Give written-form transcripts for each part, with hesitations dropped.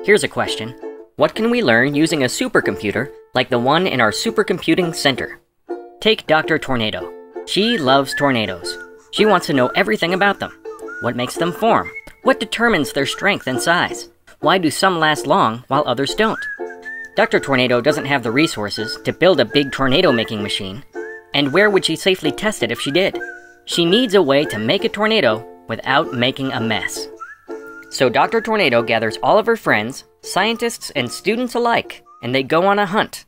Here's a question. What can we learn using a supercomputer like the one in our supercomputing center? Take Dr. Tornado. She loves tornadoes. She wants to know everything about them. What makes them form? What determines their strength and size? Why do some last long while others don't? Dr. Tornado doesn't have the resources to build a big tornado-making machine. And where would she safely test it if she did? She needs a way to make a tornado without making a mess. So Dr. Tornado gathers all of her friends, scientists and students alike, and they go on a hunt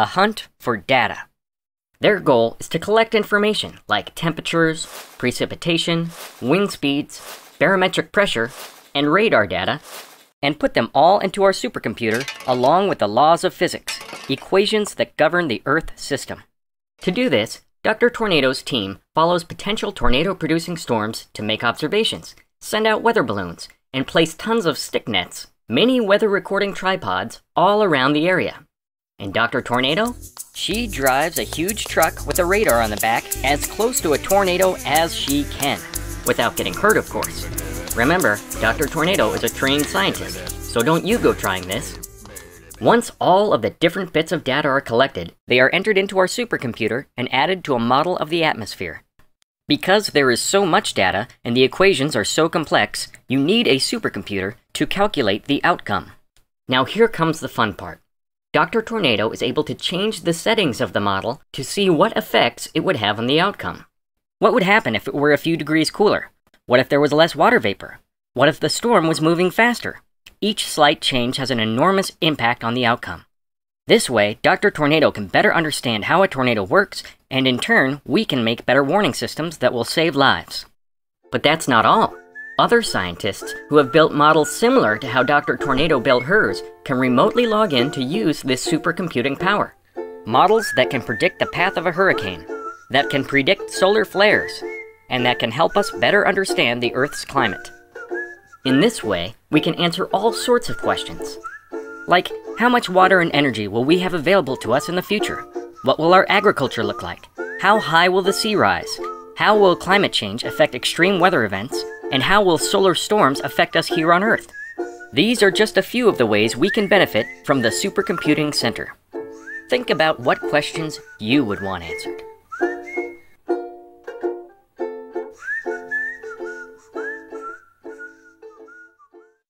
for data. Their goal is to collect information like temperatures, precipitation, wind speeds, barometric pressure, and radar data, and put them all into our supercomputer along with the laws of physics, equations that govern the Earth system. To do this, Dr. Tornado's team follows potential tornado-producing storms to make observations, send out weather balloons, and place tons of stick nets, mini weather recording tripods, all around the area. And Dr. Tornado? She drives a huge truck with a radar on the back as close to a tornado as she can, without getting hurt, of course. Remember, Dr. Tornado is a trained scientist, so don't you go trying this. Once all of the different bits of data are collected, they are entered into our supercomputer and added to a model of the atmosphere. Because there is so much data and the equations are so complex, you need a supercomputer to calculate the outcome. Now here comes the fun part. Dr. Tornado is able to change the settings of the model to see what effects it would have on the outcome. What would happen if it were a few degrees cooler? What if there was less water vapor? What if the storm was moving faster? Each slight change has an enormous impact on the outcome. This way, Dr. Tornado can better understand how a tornado works, and in turn, we can make better warning systems that will save lives. But that's not all. Other scientists who have built models similar to how Dr. Tornado built hers can remotely log in to use this supercomputing power. Models that can predict the path of a hurricane, that can predict solar flares, and that can help us better understand the Earth's climate. In this way, we can answer all sorts of questions. Like, how much water and energy will we have available to us in the future? What will our agriculture look like? How high will the sea rise? How will climate change affect extreme weather events? And how will solar storms affect us here on Earth? These are just a few of the ways we can benefit from the Supercomputing Center. Think about what questions you would want answered.